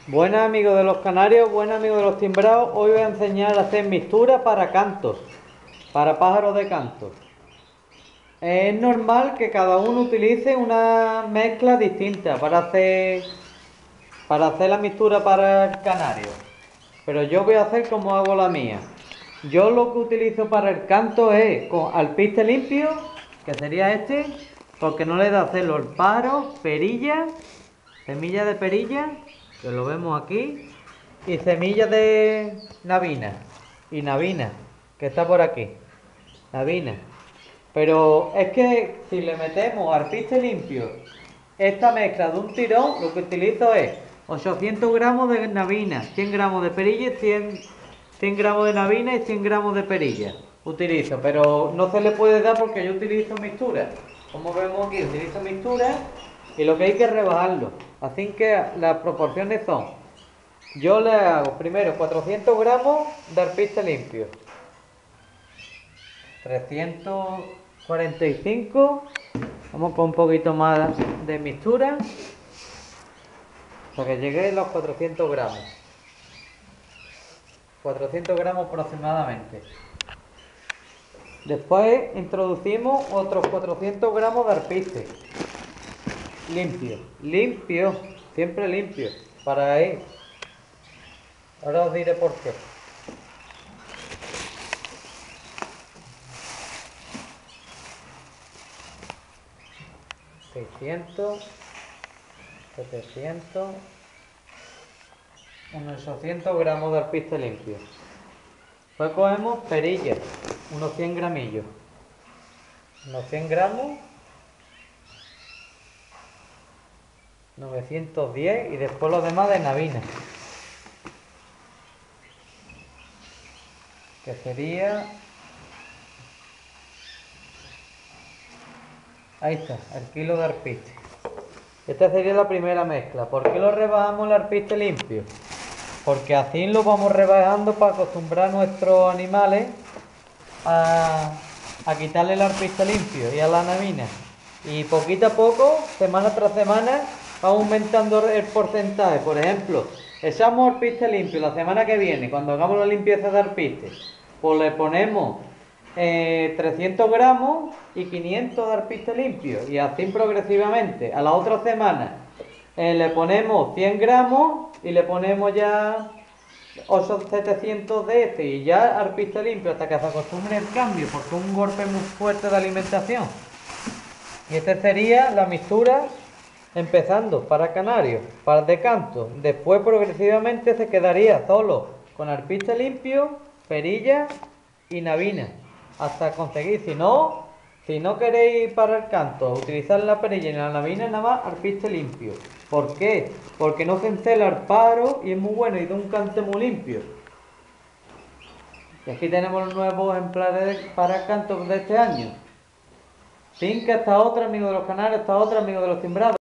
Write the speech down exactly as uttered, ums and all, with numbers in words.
Buenas amigos de los canarios, buenas amigos de los timbrados. Hoy voy a enseñar a hacer mixtura para cantos, para pájaros de canto. Es normal que cada uno utilice una mezcla distinta para hacer, para hacer la mixtura para el canario. Pero yo voy a hacer como hago la mía. Yo lo que utilizo para el canto es con alpiste limpio, que sería este, porque no le da hacerlo el pájaro, perilla, semilla de perilla, que lo vemos aquí, y semillas de navina, y navina, que está por aquí, navina. Pero es que si le metemos alpiste limpio, esta mezcla de un tirón, lo que utilizo es ochocientos gramos de navina, cien gramos de perilla y cien, cien gramos de navina y cien gramos de perilla. Utilizo, pero no se le puede dar porque yo utilizo mixtura. Como vemos aquí, utilizo mixtura y lo que hay que rebajarlo. Así que las proporciones son: yo le hago primero cuatrocientos gramos de alpiste limpio, trescientos cuarenta y cinco, vamos con un poquito más de mixtura hasta que llegue a los cuatrocientos gramos, cuatrocientos gramos aproximadamente. Después introducimos otros cuatrocientos gramos de alpiste limpio, limpio, siempre limpio, para ahí. Ahora os diré por qué. seiscientos, setecientos, unos ochocientos gramos de alpiste limpio. Después cogemos perilla, unos cien gramillos, unos cien gramos, novecientos diez, y después los demás de navina, que sería, ahí está, el kilo de alpiste. Esta sería la primera mezcla. ¿Por qué lo rebajamos el alpiste limpio? Porque así lo vamos rebajando para acostumbrar a nuestros animales a, a quitarle el alpiste limpio y a la navina. Y poquito a poco, semana tras semana, va aumentando el porcentaje. Por ejemplo, echamos alpiste limpio la semana que viene, cuando hagamos la limpieza de alpiste, pues le ponemos eh, trescientos gramos y quinientos de alpiste limpio, y así progresivamente. A la otra semana eh, le ponemos cien gramos y le ponemos ya ochocientos, setecientos de este, y ya alpiste limpio hasta que se acostumbre el cambio, porque es un golpe muy fuerte de alimentación. Y esta sería la mixtura empezando para canarios, para de canto. Después progresivamente se quedaría solo con alpiste limpio, perilla y navina, hasta conseguir. Si no, si no queréis para el canto utilizar la perilla y la navina, nada más alpiste limpio. ¿Por qué? Porque no se encela el pájaro y es muy bueno y da un cante muy limpio. Y aquí tenemos los nuevos ejemplares para el canto de este año. Finca, esta otra, amigo de los canarios, esta otra, amigo de los timbrados.